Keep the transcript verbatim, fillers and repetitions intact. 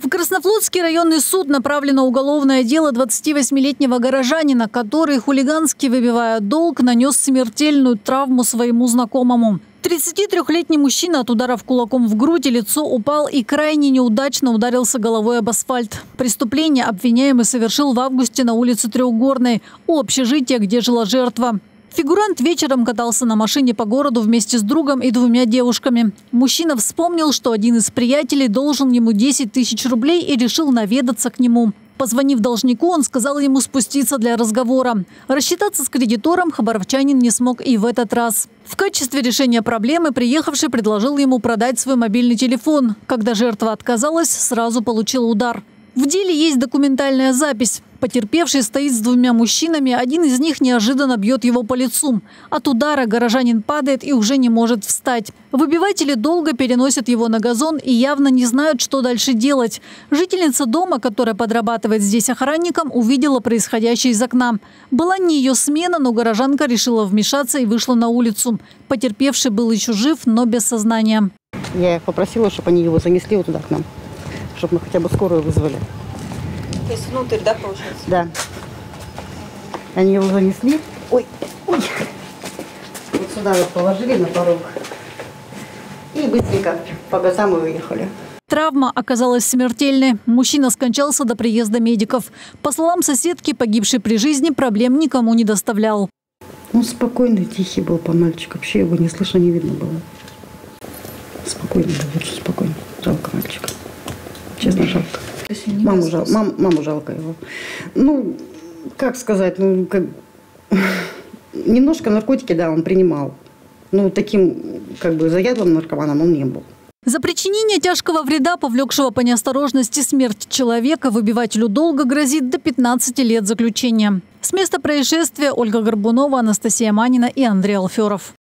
В Краснофлотский районный суд направлено уголовное дело двадцативосьмилетнего горожанина, который, хулигански выбивая долг, нанес смертельную травму своему знакомому. тридцатитрёхлетний мужчина от ударов кулаком в грудь и лицо упал и крайне неудачно ударился головой об асфальт. Преступление обвиняемый совершил в августе на улице Трехгорной, у общежития, где жила жертва. Фигурант вечером катался на машине по городу вместе с другом и двумя девушками. Мужчина вспомнил, что один из приятелей должен ему десять тысяч рублей и решил наведаться к нему. Позвонив должнику, он сказал ему спуститься для разговора. Рассчитаться с кредитором хабаровчанин не смог и в этот раз. В качестве решения проблемы приехавший предложил ему продать свой мобильный телефон. Когда жертва отказалась, сразу получил удар. В деле есть документальная запись. Потерпевший стоит с двумя мужчинами, один из них неожиданно бьет его по лицу. От удара горожанин падает и уже не может встать. Выбиватели долго переносят его на газон и явно не знают, что дальше делать. Жительница дома, которая подрабатывает здесь охранником, увидела происходящее из окна. Была не ее смена, но горожанка решила вмешаться и вышла на улицу. Потерпевший был еще жив, но без сознания. Я их попросила, чтобы они его занесли вот туда к нам, чтобы мы хотя бы скорую вызвали. То есть внутрь, да, получается? Да. Они его занесли. Ой, ой. Вот сюда вот положили на порог. И быстренько по газам и уехали. Травма оказалась смертельной. Мужчина скончался до приезда медиков. По словам соседки, погибший при жизни проблем никому не доставлял. Он спокойный, тихий был по мальчику. Вообще его не слышно, не видно было. Спокойный был, очень спокойный. Жалко мальчика. Честно, жалко. Маму, жал, мам, маму жалко его. Ну, как сказать, ну, как... немножко наркотики, да, он принимал. Ну, таким, как бы, заядлым наркоманом он не был. За причинение тяжкого вреда, повлекшего по неосторожности смерть человека, выбивателю долга грозит до пятнадцати лет заключения. С места происшествия Ольга Горбунова, Анастасия Манина и Андрей Алферов.